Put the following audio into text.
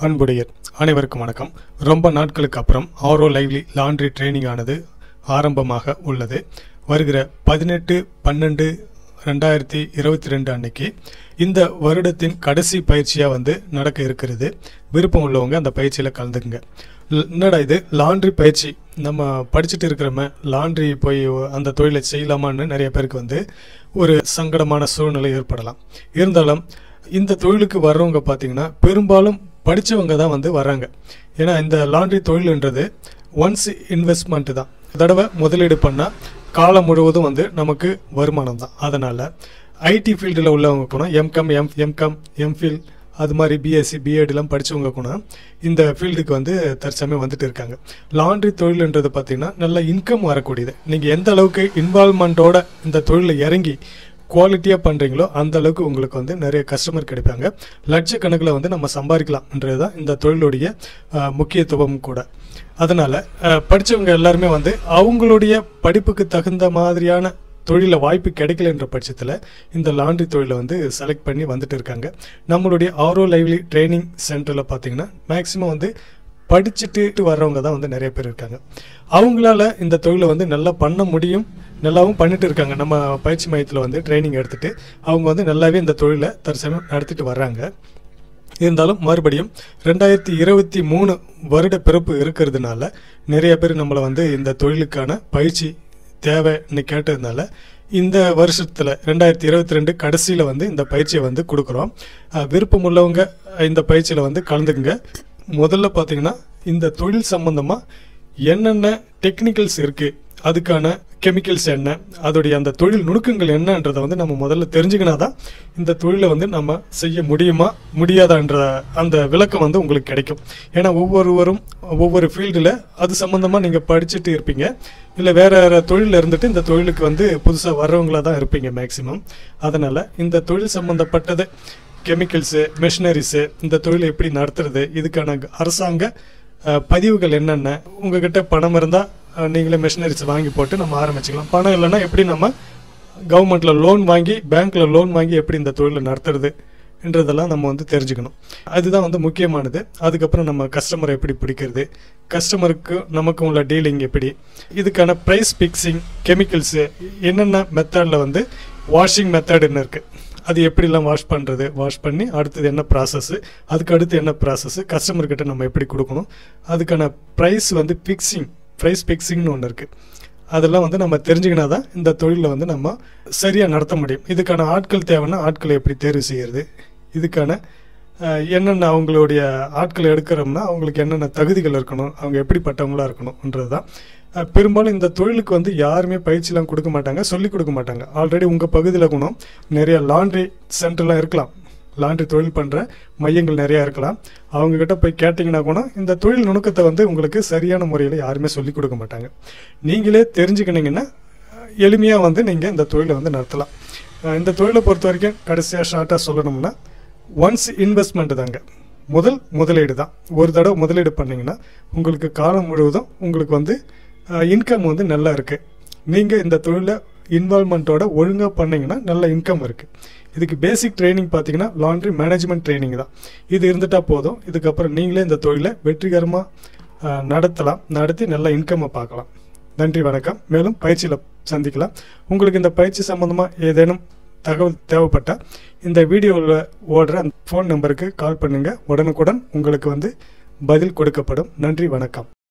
அன்புடையர் அனைவருக்கும் வணக்கம். ரொம்ப நாட்களுக்கு அப்புறம் ஆரோ லைவ்லி லாண்ட்ரி ட்ரைனிங் ஆனது ஆரம்பமாக உள்ளது. வருகிற 18/12/2022 அன்னைக்கு இந்த வருடத்தின் கடைசி பயிற்சியாக நடக்க இருக்கிறது. விருப்பம் உள்ளவங்க அந்த பயிற்சியில் கலந்துக்குங்க. என்னடா இது லாண்ட்ரி பயிற்சி, நம்ம படிச்சுட்டு இருக்கிறோமே லாண்ட்ரி போய் அந்த தொழிலை செய்யலாமான்னு நிறைய பேருக்கு ஒரு சங்கடமான சூழ்நிலை ஏற்படலாம். இருந்தாலும் இந்த தொழிலுக்கு வர்றவங்க பார்த்தீங்கன்னா பெரும்பாலும் படித்தவங்க தான் வர்றாங்க. ஏன்னா இந்த லாண்ட்ரி தொழில்ன்றது ஒன்ஸ் இன்வெஸ்ட்மெண்ட் தான். தடவை முதலீடு பண்ணால் காலம் முழுவதும் நமக்கு வருமானம் தான். அதனால் ஐடி ஃபீல்டில் உள்ளவங்க கூட எம்காம் எம்ஃபில் அது மாதிரி பிஎஸ்சி பிஎட்லாம் படித்தவங்க கூட இந்த ஃபீல்டுக்கு தற்சமயம் வந்துட்டு இருக்காங்க. லாண்ட்ரி தொழில்ன்றது பார்த்திங்கன்னா நல்ல இன்கம் வரக்கூடியது. நீங்கள் எந்த அளவுக்கு இன்வால்மெண்ட்டோட இந்த தொழிலில் இறங்கி குவாலிட்டியாக பண்ணுறீங்களோ அந்த அளவுக்கு உங்களுக்கு நிறைய கஸ்டமர் கிடைப்பாங்க. லட்சக்கணக்கில் நம்ம சம்பாதிக்கலாம்ன்றது தான் இந்த தொழிலுடைய முக்கியத்துவம் கூட. அதனால் படித்தவங்க எல்லாருமே அவங்களுடைய படிப்புக்கு தகுந்த மாதிரியான தொழிலில் வாய்ப்பு கிடைக்கலன்ற பட்சத்தில் இந்த லாண்ட்ரி தொழிலை செலக்ட் பண்ணி வந்துட்டு இருக்காங்க. நம்மளுடைய ஆரோ லைவ்லி ட்ரைனிங் சென்டரில் பார்த்திங்கன்னா மேக்ஸிமம் படிச்சுட்டு வர்றவங்க தான் நிறைய பேர் இருக்காங்க. அவங்களால இந்த தொழிலை நல்லா பண்ண முடியும், நல்லாவும் பண்ணிட்டு இருக்காங்க. நம்ம பயிற்சி மையத்தில் ட்ரைனிங் எடுத்துகிட்டு அவங்க நல்லாவே இந்த தொழிலை தற்சமயம் நடத்திட்டு வர்றாங்க. இருந்தாலும் மறுபடியும் 2023 வருட பிறப்பு இருக்கிறதுனால நிறைய பேர் நம்மளை இந்த தொழிலுக்கான பயிற்சி தேவைன்னு கேட்டதுனால இந்த வருஷத்தில் 2022 கடைசியில் இந்த பயிற்சியை கொடுக்குறோம். விருப்பம் உள்ளவங்க இந்த பயிற்சியில் கலந்துக்குங்க. முதல்ல பார்த்தீங்கன்னா இந்த தொழில் சம்பந்தமாக என்னென்ன டெக்னிக்கல்ஸ் இருக்குது, அதுக்கான கெமிக்கல்ஸ் என்ன, அதோடைய அந்த தொழில் நுணுக்கங்கள் என்னன்றதை நம்ம முதல்ல தெரிஞ்சுக்கினா தான் இந்த தொழிலை நம்ம செய்ய முடியுமா முடியாதான்ற அந்த விளக்கம் உங்களுக்கு கிடைக்கும். ஏன்னா ஒவ்வொருவரும் ஒவ்வொரு ஃபீல்டில் அது சம்மந்தமாக நீங்கள் படிச்சுட்டு இருப்பீங்க, இல்லை வேறு தொழிலில் இருந்துட்டு இந்த தொழிலுக்கு புதுசாக வர்றவங்களாக தான் இருப்பீங்க மேக்சிமம். அதனால் இந்த தொழில் சம்மந்தப்பட்டது கெமிக்கல்ஸு மெஷினரிஸு, இந்த தொழிலை எப்படி நடத்துறது, இதுக்கான அரசாங்க பதிவுகள் என்னென்ன, உங்ககிட்ட பணம் இருந்தால் நீங்களே மெஷினரிஸ் வாங்கி போட்டு நம்ம ஆரம்பிச்சிக்கலாம். பணம் இல்லைன்னா எப்படி நம்ம கவர்மெண்ட்டில் லோன் வாங்கி பேங்க்கில் லோன் வாங்கி எப்படி இந்த தொழிலை நடத்துறதுன்றதெல்லாம் நம்ம தெரிஞ்சுக்கணும். அதுதான் முக்கியமானது. அதுக்கப்புறம் நம்ம கஸ்டமரை எப்படி பிடிக்கிறது, கஸ்டமருக்கு நமக்கு உள்ள டீலிங் எப்படி, இதுக்கான ப்ரைஸ் ஃபிக்ஸிங், கெமிக்கல்ஸு என்னென்ன மெத்தடில் வாஷிங் மெத்தடுன்னு இருக்குது, அது எப்படிலாம் வாஷ் பண்ணுறது, வாஷ் பண்ணி அடுத்தது என்ன ப்ராசஸ்ஸு, அதுக்கு அடுத்து என்ன ப்ராசஸ்ஸு, கஸ்டமர்கிட்ட நம்ம எப்படி கொடுக்கணும், அதுக்கான ப்ரைஸ் ப்ரைஸ் ஃபிக்ஸிங்னு ஒன்று இருக்குது. அதெல்லாம் நம்ம தெரிஞ்சுக்கினா தான் இந்த தொழிலில் நம்ம சரியாக நடத்த முடியும். இதுக்கான ஆட்கள் தேவைன்னா ஆட்களை எப்படி தேர்வு செய்கிறது, இதுக்கான என்னென்ன அவங்களுடைய ஆட்களை எடுக்கிறோம்னா அவங்களுக்கு என்னென்ன தகுதிகள் இருக்கணும், அவங்க எப்படிப்பட்டவங்களாக இருக்கணும்ன்றது தான். பெரும்பாலும் இந்த தொழிலுக்கு யாருமே பயிற்சிலாம் கொடுக்க மாட்டாங்க, சொல்லிக் கொடுக்க மாட்டாங்க. ஆல்ரெடி உங்கள் பகுதியில் கூட நிறைய லாண்ட்ரி சென்டர்லாம் இருக்கலாம், லாண்ட்ரி தொழில் பண்ணுற மையங்கள் நிறையா இருக்கலாம். அவங்கக்கிட்ட போய் கேட்டிங்கன்னா கூட இந்த தொழில் நுணுக்கத்தை உங்களுக்கு சரியான முறையில் யாருமே சொல்லிக் கொடுக்க மாட்டாங்க. நீங்களே தெரிஞ்சுக்கினீங்கன்னா எளிமையாக நீங்கள் இந்த தொழிலை நடத்தலாம். இந்த தொழிலை பொறுத்த வரைக்கும் கடைசியாக ஷார்ட்டாக சொல்லணும்னா ஒன்ஸ் இன்வெஸ்ட்மெண்ட் தாங்க, முதலீடு தான். ஒரு தடவை முதலீடு பண்ணிங்கன்னா உங்களுக்கு காலம் முழுவதும் உங்களுக்கு இன்கம் நல்லா இருக்குது. நீங்கள் இந்த தொழிலை இன்வால்மெண்ட்டோட ஒழுங்காக பண்ணிங்கன்னா நல்ல இன்கம் இருக்குது. இதுக்கு பேசிக் ட்ரைனிங் பார்த்தீங்கன்னா லாண்ட்ரி மேனேஜ்மெண்ட் ட்ரைனிங் தான். இது இருந்துட்டால் போதும். இதுக்கப்புறம் நீங்களே இந்த தொழிலை வெற்றிகரமாக நடத்தி நல்ல இன்கம்மை பார்க்கலாம். நன்றி, வணக்கம். மேலும் பயிற்சியில் சந்திக்கலாம். உங்களுக்கு இந்த பயிற்சி சம்மந்தமாக ஏதேனும் தகவல் தேவைப்பட்டால் இந்த வீடியோவில் ஓடுற அந்த ஃபோன் நம்பருக்கு கால் பண்ணுங்கள். உடனுக்குடன் உங்களுக்கு பதில் கொடுக்கப்படும். நன்றி, வணக்கம்.